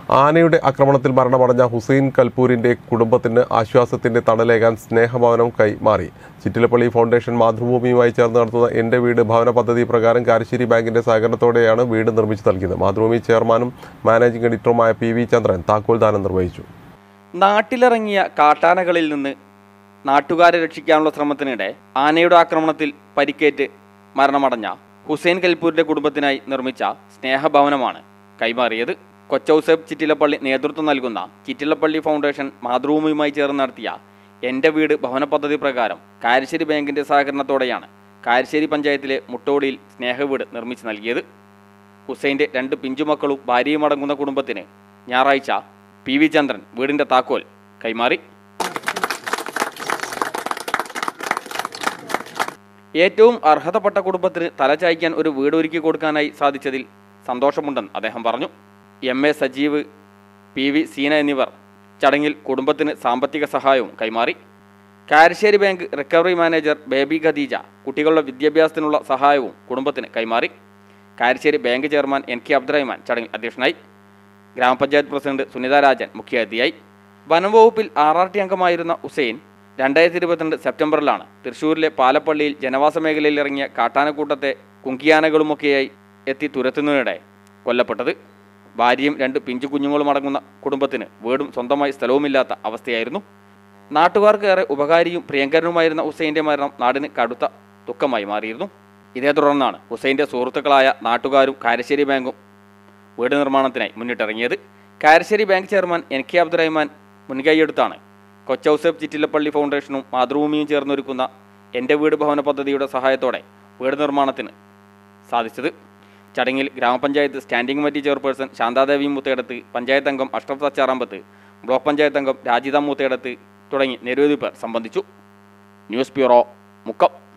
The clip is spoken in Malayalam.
ആനയുടെ ആക്രമണത്തിൽ മരണമടഞ്ഞ ഹുസൈൻ കൽപൂരിന്റെ കുടുംബത്തിന് ആശ്വാസത്തിന്റെ തണലേകാൻ സ്നേഹഭവനം കൈമാറി. ചിറ്റിലപ്പള്ളി ഫൗണ്ടേഷൻ മാതൃഭൂമിയുമായി ചേർന്ന് നടത്തുന്ന എന്റെ വീട് ഭവന പദ്ധതി പ്രകാരം കാരശ്ശേരി ബാങ്കിന്റെ സഹകരണത്തോടെയാണ് വീട് നിർമ്മിച്ചു നൽകിയത്. മാതൃഭൂമി ചെയർമാനും മാനേജിംഗ് എഡിറ്ററുമായ പി ചന്ദ്രൻ താക്കോൽദാനം നിർവഹിച്ചു. നാട്ടിലിറങ്ങിയ കാട്ടാനകളിൽ നിന്ന് നാട്ടുകാരെ രക്ഷിക്കാനുള്ള ശ്രമത്തിനിടെ ആനയുടെ ആക്രമണത്തിൽ പരിക്കേറ്റ് മരണമടഞ്ഞ ഹുസൈൻ കൽപൂരിന്റെ കുടുംബത്തിനായി നിർമ്മിച്ച സ്നേഹഭവനമാണ് കൈമാറിയത്. കൊച്ചൗസേബ് ചിറ്റിലപ്പള്ളി നേതൃത്വം നൽകുന്ന ചിറ്റിലപ്പള്ളി ഫൗണ്ടേഷൻ മാതൃഭൂമിയുമായി ചേർന്ന് നടത്തിയ എൻ്റെ വീട് ഭവന പദ്ധതി പ്രകാരം കാരശ്ശേരി ബാങ്കിൻ്റെ സഹകരണത്തോടെയാണ് കാരശ്ശേരി പഞ്ചായത്തിലെ മുട്ടോടിയിൽ സ്നേഹവീട് നിർമ്മിച്ച് നൽകിയത്. ഹുസൈൻ്റെ 2 പിഞ്ചുമക്കളും ഭാര്യയും അടങ്ങുന്ന കുടുംബത്തിന് ഞായറാഴ്ച പി ചന്ദ്രൻ വീടിൻ്റെ താക്കോൽ കൈമാറി. ഏറ്റവും അർഹതപ്പെട്ട കുടുംബത്തിന് തലചായ്ക്കാൻ ഒരു വീട് ഒരുക്കി കൊടുക്കാനായി സാധിച്ചതിൽ സന്തോഷമുണ്ടെന്ന് അദ്ദേഹം പറഞ്ഞു. MA സജീവ്, PV സീന എന്നിവർ ചടങ്ങിൽ കുടുംബത്തിന് സാമ്പത്തിക സഹായവും കൈമാറി. Karassery bank recovery manager Baby Khadeeja കുട്ടികളുടെ വിദ്യാഭ്യാസത്തിനുള്ള സഹായവും കുടുംബത്തിന് കൈമാറി. Karassery bank chairman NK Abdurahman ചടങ്ങിൽ അധ്യക്ഷനായി. ഗ്രാമപഞ്ചായത്ത് പ്രസിഡന്റ് സുനിത രാജൻ മുഖ്യാതിഥിയായി. വനംവകുപ്പിൽ RRT അംഗമായിരുന്ന ഹുസൈൻ 2022 സെപ്റ്റംബറിലാണ് തൃശ്ശൂരിലെ പാലപ്പള്ളിയിൽ ജനവാസ മേഖലയിൽ ഇറങ്ങിയ കാട്ടാനക്കൂട്ടത്തെ കുങ്കിയാനകളുമൊക്കെയായി എത്തി തുരത്തുന്നതിനിടെ കൊല്ലപ്പെട്ടത്. ഭാര്യയും 2 പിഞ്ചു കുഞ്ഞുങ്ങളും അടങ്ങുന്ന കുടുംബത്തിന് വീടും സ്വന്തമായി സ്ഥലവുമില്ലാത്ത അവസ്ഥയായിരുന്നു. നാട്ടുകാർക്ക് ഏറെ ഉപകാരിയും പ്രിയങ്കരനുമായിരുന്ന ഹുസൈൻ്റെ മരണം നാടിന് കടുത്ത ദുഃഖമായി മാറിയിരുന്നു. ഇതേ തുടർന്നാണ് ഹുസൈൻ്റെ സുഹൃത്തുക്കളായ നാട്ടുകാരും കാരശ്ശേരി ബാങ്കും വീട് നിർമ്മാണത്തിനായി മുന്നിട്ടിറങ്ങിയത്. Karassery bank chairman NK Abdurahman മുൻകൈയെടുത്താണ് കൊച്ചൗസേബ് ചിറ്റിലപ്പള്ളി ഫൗണ്ടേഷനും മാതൃഭൂമിയും ചേർന്നൊരുക്കുന്ന എൻ്റെ വീട് ഭവന പദ്ധതിയുടെ സഹായത്തോടെ വീട് നിർമ്മാണത്തിന് സാധിച്ചത്. ചടങ്ങിൽ ഗ്രാമപഞ്ചായത്ത് standing committee chairperson Shanthadevi Moothedath, panchayat അംഗം അഷ്റഫ് തച്ചാറാമ്പത്ത്, ബ്ലോക്ക് പഞ്ചായത്ത് അംഗം രാജിത മൂത്തേടത്ത് തുടങ്ങി നിരവധി പേർ സംബന്ധിച്ചു. News bureau, Mukkam.